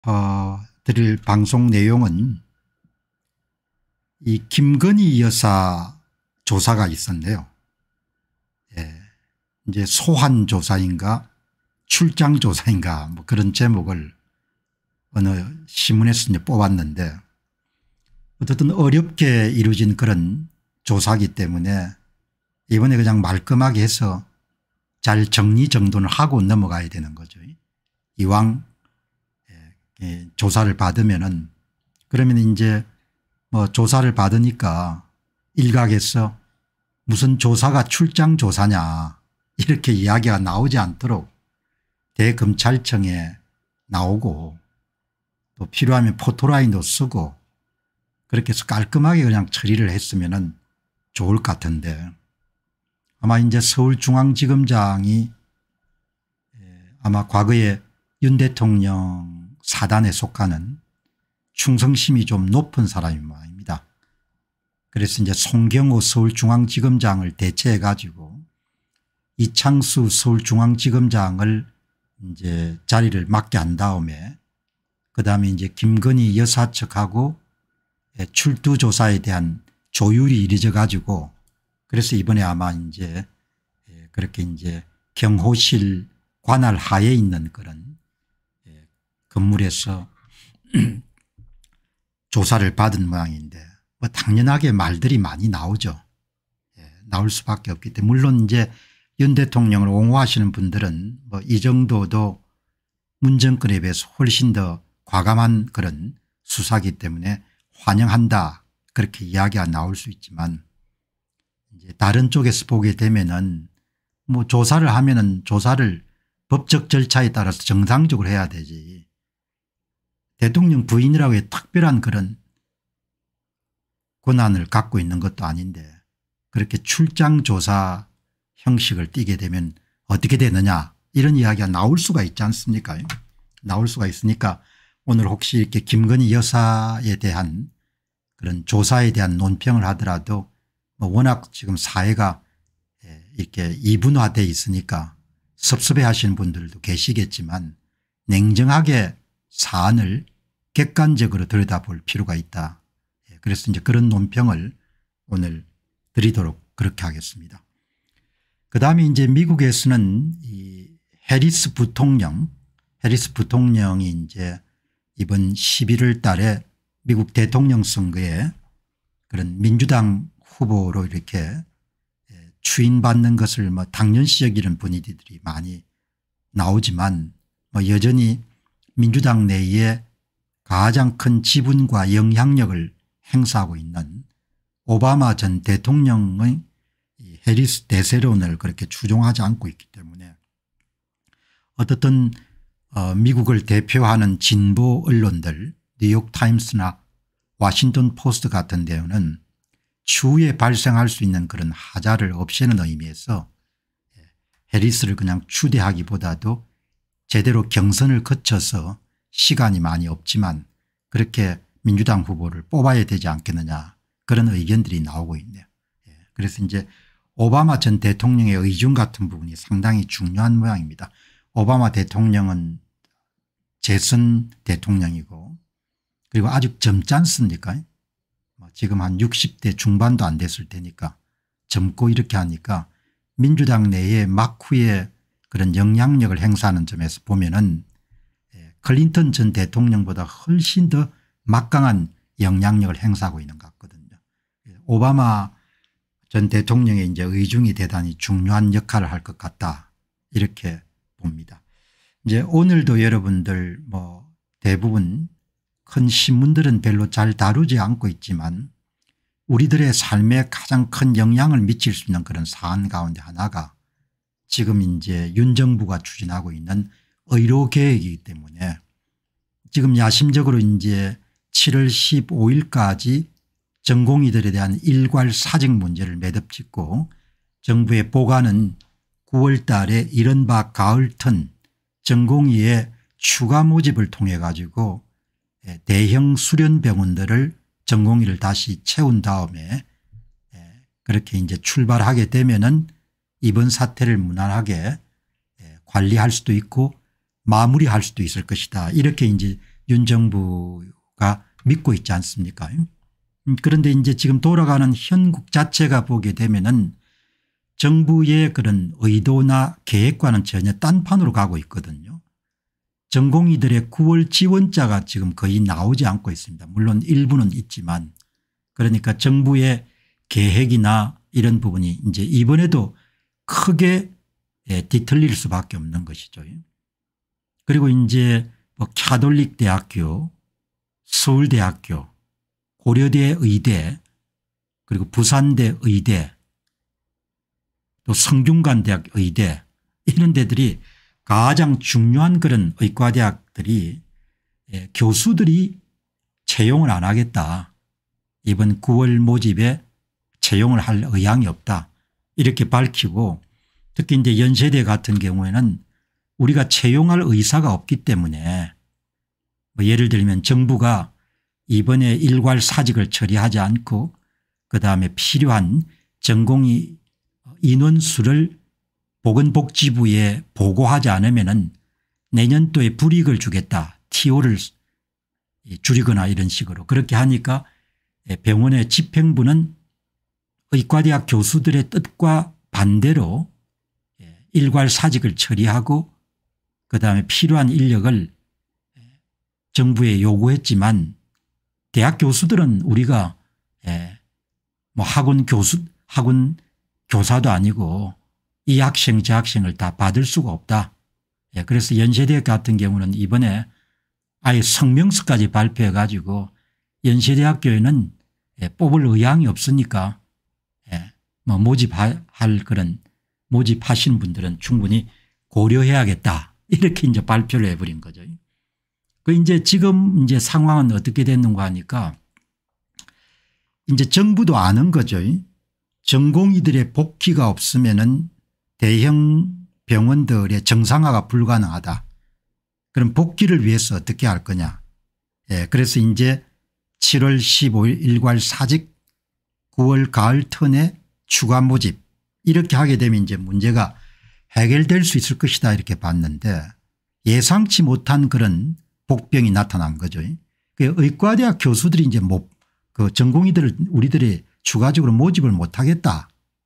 드릴 방송 내용은 이 김건희 여사 조사가 있었는데요. 이제 소환 조사인가 출장 조사인가 뭐 그런 제목을 어느 신문에서 이제 뽑았는데 어쨌든 어렵게 이루어진 그런 조사이기 때문에 이번에 그냥 말끔하게 해서 잘 정리정돈을 하고 넘어가야 되는 거죠. 이왕 조사를 받으면은 그러면 이제 뭐 조사를 받으니까 일각에서 무슨 조사가 출장 조사냐 이렇게 이야기가 나오지 않도록 대검찰청에 나오고 또 필요하면 포토라인도 쓰고 그렇게 해서 깔끔하게 그냥 처리를 했으면 좋을 것 같은데 아마 이제 서울중앙지검장이 아마 과거에 윤 대통령 사단에 속하는 충성심이 좀 높은 사람이 모양입니다. 그래서 이제 송경호 서울중앙지검장을 대체해 가지고 이창수 서울중앙지검장을 이제 자리를 맡게 한 다음에 그다음에 이제 김건희 여사 측하고 출두 조사에 대한 조율이 이루어져 가지고 그래서 이번에 아마 이제 그렇게 이제 경호실 관할 하에 있는 그런 건물에서 조사를 받은 모양인데 뭐 당연하게 말들이 많이 나오죠. 나올 수밖에 없기 때문에 물론 이제 윤 대통령을 옹호하시는 분들은 뭐 이 정도도 문 정권에 비해서 훨씬 더 과감한 그런 수사기 때문에 환영한다 그렇게 이야기가 나올 수 있지만 이제 다른 쪽에서 보게 되면은 뭐 조사를 하면은 조사를 법적 절차에 따라서 정상적으로 해야 되지 대통령 부인이라고 해 특별한 그런 권한을 갖고 있는 것도 아닌데 그렇게 출장 조사 형식을 띠게 되면 어떻게 되느냐 이런 이야기가 나올 수가 있지 않습니까? 나올 수가 있으니까 오늘 혹시 이렇게 김건희 여사에 대한 그런 조사에 대한 논평을 하더라도 뭐 워낙 지금 사회가 이렇게 이분화되어 있으니까 섭섭해 하시는 분들도 계시겠지만 냉정하게 사안을 객관적으로 들여다볼 필요가 있다. 그래서 이제 그런 논평을 오늘 드리도록 그렇게 하겠습니다. 그다음에 이제 미국에서는 이 해리스 부통령이 이제 이번 11월 달에 미국 대통령 선거에 그런 민주당 후보로 이렇게 추인받는 것을 뭐 당연시 여기는 분위기들이 많이 나오지만 뭐 여전히 민주당 내에 가장 큰 지분과 영향력을 행사하고 있는 오바마 전 대통령의 해리스 대세론을 그렇게 추종하지 않고 있기 때문에 어떻든 미국을 대표하는 진보 언론들 뉴욕타임스나 워싱턴 포스트 같은 데는 추후에 발생할 수 있는 그런 하자를 없애는 의미에서 해리스를 그냥 추대하기보다도 제대로 경선을 거쳐서 시간이 많이 없지만 그렇게 민주당 후보를 뽑아야 되지 않겠느냐 그런 의견들이 나오고 있네요. 그래서 이제 오바마 전 대통령의 의중 같은 부분이 상당히 중요한 모양입니다. 오바마 대통령은 재선 대통령이고 그리고 아직 젊지 않습니까? 지금 한 60대 중반도 안 됐을 테니까 젊고 이렇게 하니까 민주당 내에 막후에 그런 영향력을 행사하는 점에서 보면은 클린턴 전 대통령보다 훨씬 더 막강한 영향력을 행사하고 있는 것 같거든요. 오바마 전 대통령의 이제 의중이 대단히 중요한 역할을 할 것 같다 이렇게 봅니다. 이제 오늘도 여러분들 뭐 대부분 큰 신문들은 별로 잘 다루지 않고 있지만 우리들의 삶에 가장 큰 영향을 미칠 수 있는 그런 사안 가운데 하나가 지금 이제 윤 정부가 추진하고 있는 의료계획이기 때문에 지금 야심적으로 이제 7월 15일까지 전공의들에 대한 일괄 사직 문제를 매듭짓고 정부의 보관은 9월 달에 이른바 가을턴 전공의의 추가 모집을 통해 가지고 대형 수련병원들을 전공의를 다시 채운 다음에 그렇게 이제 출발하게 되면은 이번 사태를 무난하게 관리할 수도 있고 마무리할 수도 있을 것이다. 이렇게 이제 윤 정부가 믿고 있지 않습니까? 그런데 이제 지금 돌아가는 현국 자체가 보게 되면은 정부의 그런 의도나 계획과는 전혀 딴판으로 가고 있거든요. 전공의들의 9월 지원자가 지금 거의 나오지 않고 있습니다. 물론 일부는 있지만 그러니까 정부의 계획이나 이런 부분이 이제 이번에도 크게 뒤틀릴 수밖에 없는 것이죠. 그리고 이제 뭐 카톨릭 대학교, 서울대학교, 고려대 의대 그리고 부산대 의대 또 성균관대학 의대 이런 데들이 가장 중요한 그런 의과대학들이 교수들이 채용을 안 하겠다. 이번 9월 모집에 채용을 할 의향이 없다. 이렇게 밝히고 특히 이제 연세대 같은 경우에는 우리가 채용할 의사가 없기 때문에 뭐 예를 들면 정부가 이번에 일괄 사직을 처리하지 않고 그다음에 필요한 전공의 인원수를 보건복지부에 보고하지 않으면은 내년도에 불이익을 주겠다. TO를 줄이거나 이런 식으로 그렇게 하니까 병원의 집행부는 의과대학 교수들의 뜻과 반대로 일괄 사직을 처리하고 그다음에 필요한 인력을 정부에 요구했지만 대학 교수들은 우리가 뭐 학원 교사도 아니고 이 학생 저 학생을 다 받을 수가 없다. 그래서 연세대 같은 경우는 이번에 아예 성명서까지 발표해 가지고 연세대학교에는 뽑을 의향이 없으니까 뭐 모집할 그런 모집하신 분들은 충분히 고려해야겠다. 이렇게 이제 발표를 해버린 거죠. 그 이제 지금 이제 상황은 어떻게 됐는가 하니까 이제 정부도 아는 거죠. 전공의들의 복귀가 없으면은 대형 병원들의 정상화가 불가능하다. 그럼 복귀를 위해서 어떻게 할 거냐. 그래서 이제 7월 15일 일괄 사직 9월 가을 턴에 추가 모집 이렇게 하게 되면 이제 문제가 해결될 수 있을 것이다 이렇게 봤는데 예상치 못한 그런 복병이 나타난 거죠. 그 의과대학 교수들이 이제 그 전공의들을 우리들이 추가적으로 모집을 못하겠다.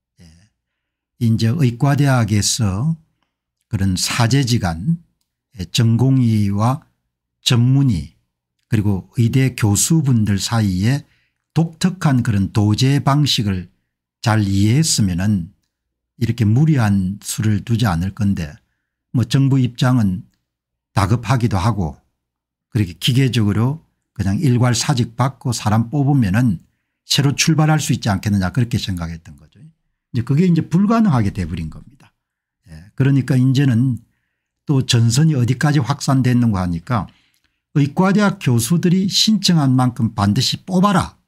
이제 의과대학에서 그런 사제지간 전공의와 전문의 그리고 의대 교수분들 사이에 독특한 그런 도제 방식을 잘 이해했으면은 이렇게 무리한 수를 두지 않을 건데 뭐 정부 입장은 다급하기도 하고 그렇게 기계적으로 그냥 일괄 사직 받고 사람 뽑으면은 새로 출발할 수 있지 않겠느냐 그렇게 생각했던 거죠. 이제 그게 이제 불가능하게 돼버린 겁니다. 그러니까 이제는 또 전선이 어디까지 확산됐는가 하니까 의과대학 교수들이 신청한 만큼 반드시 뽑아라.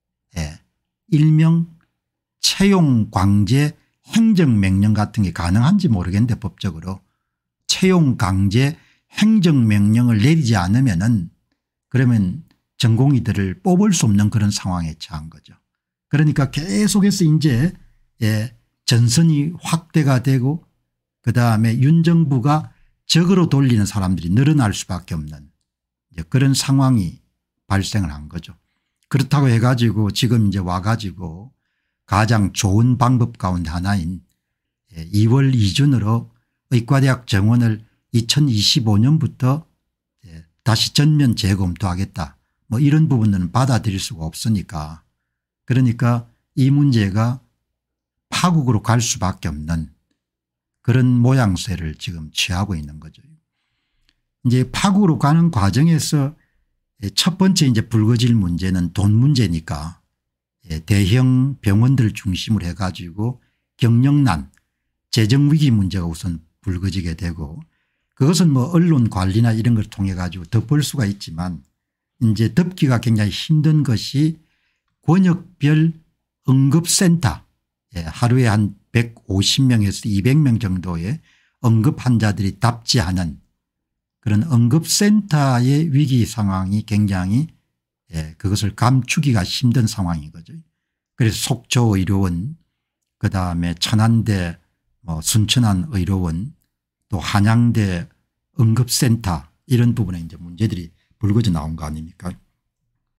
일명 채용 강제 행정명령 같은 게 가능한지 모르겠는데 법적으로 채용 강제 행정명령을 내리지 않으면은 그러면 전공의들을 뽑을 수 없는 그런 상황에 처한 거죠. 그러니까 계속해서 이제 전선이 확대가 되고 그다음에 윤 정부가 적으로 돌리는 사람들이 늘어날 수밖에 없는 그런 상황이 발생을 한 거죠. 그렇다고 해가지고 지금 이제 와가지고 가장 좋은 방법 가운데 하나인 2월 이준으로 의과대학 정원을 2025년부터 다시 전면 재검토하겠다. 뭐 이런 부분은 받아들일 수가 없으니까 그러니까 이 문제가 파국으로 갈 수밖에 없는 그런 모양새를 지금 취하고 있는 거죠. 이제 파국으로 가는 과정에서 첫 번째 이제 불거질 문제는 돈 문제니까 대형 병원들을 중심으로 해가지고 경영난 재정위기 문제가 우선 불거지게 되고 그것은 뭐 언론 관리나 이런 걸 통해 가지고 덮을 수가 있지만 이제 덮기가 굉장히 힘든 것이 권역별 응급센터 하루에 한 150명에서 200명 정도의 응급 환자들이 답지하는 그런 응급센터의 위기 상황이 굉장히 그것을 감추기가 힘든 속초의료원 거죠. 그래서 속초의료원 그다음에 천안대 뭐 순천안의료원 또 한양대 응급센터 이런 부분에 이제 문제들이 불거져 나온 거 아닙니까?